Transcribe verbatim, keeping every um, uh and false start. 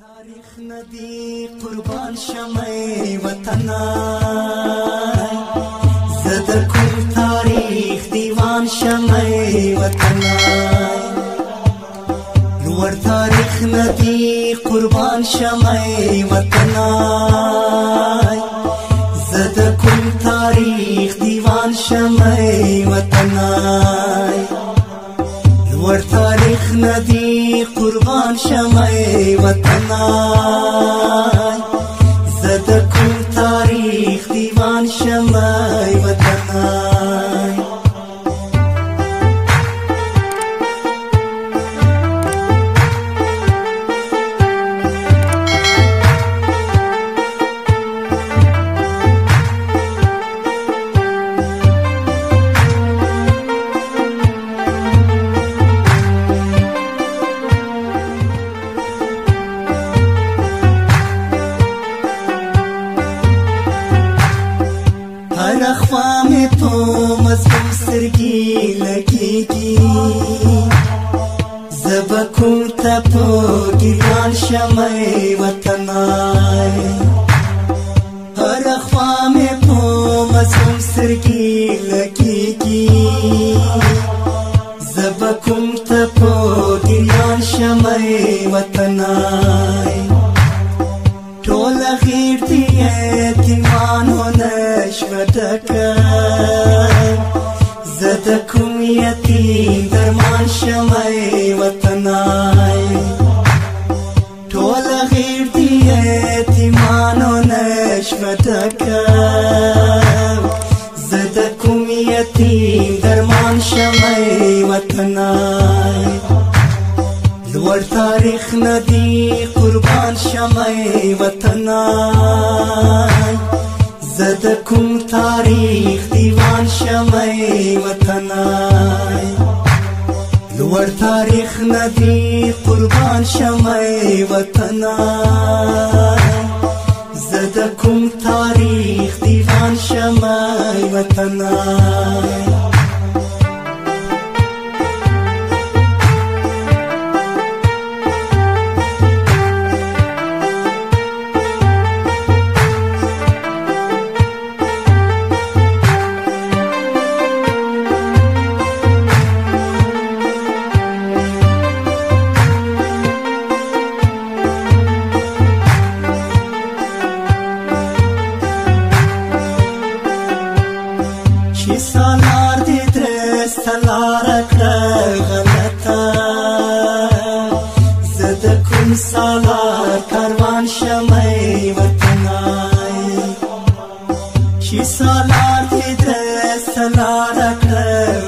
تاریخ ندی قربان شمعی وطنا زد کل تاریخ دیوان شمعی وطنا لور تاریخ ندی قربان شمعی وطنا زد کل تاریخ دیوان شمعی وطنا لور تاریخ ندی قربان شمعی وطنا زد کل تاریخ دیوان شمعی وطنا रखवा में तो मजलूम सरगी लगेगी जबकूं तपो गिरान शमय वतना रखवा में तो मजलूम सरगी लगेगी जबकूं तपो गिरान शमय वतना टोला غير يتيمان ونشفتك زدكم يتيم درمان شمعي وطناي टोला غير يتيمان ونشفتك زدكم يتيم درمان شمعي وطناي لور تاریخ ندی قربان شمعی وطنا زد کم تاریخ دیوان شمعی وطنا لور تاریخ ندی قربان شمعی وطنا زد کم تاریخ دیوان شمعی وطنا سالار دي درس سالارك غلطا زدكم سالار كاروان شمعي وطناي شي سالار دي درس سالارك